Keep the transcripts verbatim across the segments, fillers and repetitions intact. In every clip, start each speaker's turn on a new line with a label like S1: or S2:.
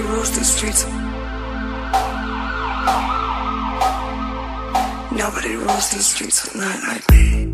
S1: rules the streets. Nobody rules the streets at night like me.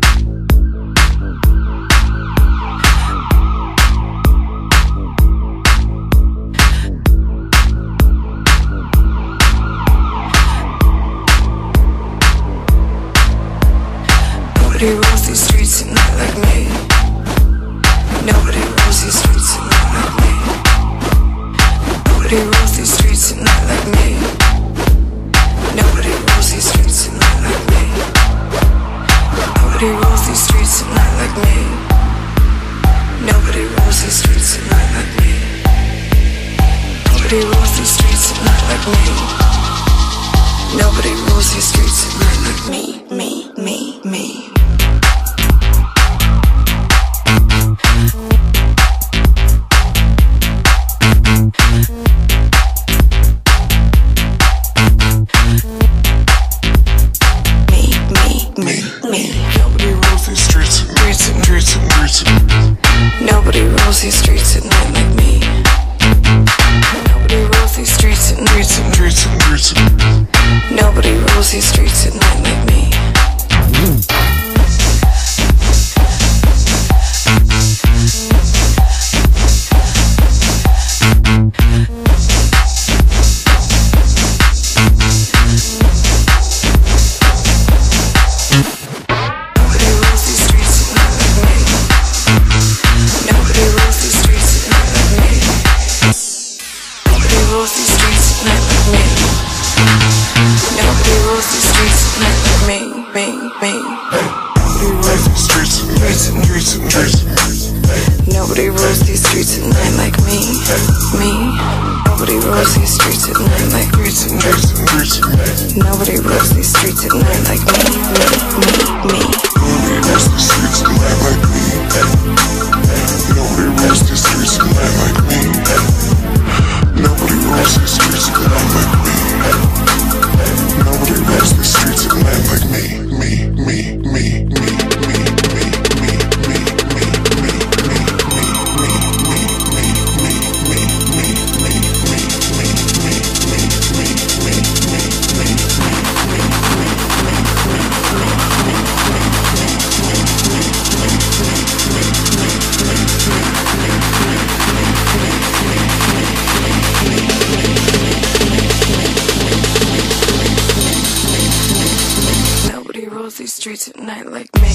S1: Nobody rules these streets at night like me. Nobody rules these streets at night like me. Nobody rules these streets at night like me. Nobody rules these streets at night like me. Nobody rules these streets at night like me. Nobody rules these streets at night like me. Nobody rules these streets at night like me. Nobody rules these streets at night like me, me, me, me. Nobody rules these streets at night like me. Nobody rules these streets at night. Nobody rules these streets at night like me. Nobody rules these streets at night like me, me. Nobody rules these streets at night like me. Nobody rules these streets at night like me, me, me, me.
S2: Nobody rules these streets at night like me. Nobody rules these streets at night like me. Nobody rules these streets at night like me. Nobody rules these streets at night like me, me, me, me, me, me, me, me, me, me, me, me,
S1: Nobody rules these streets at night like me.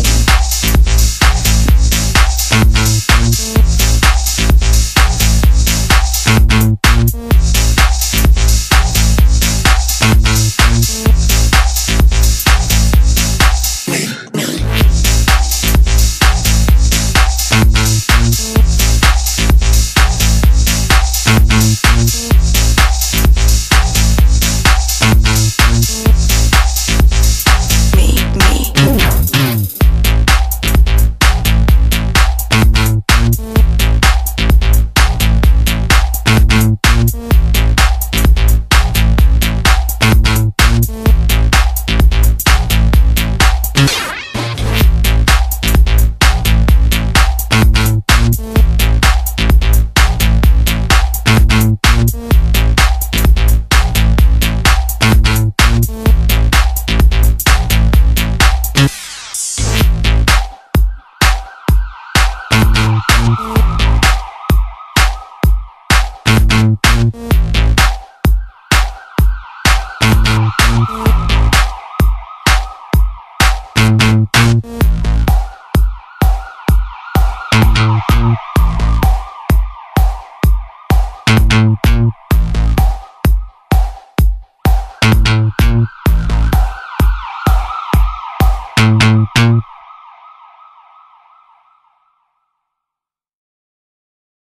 S2: me.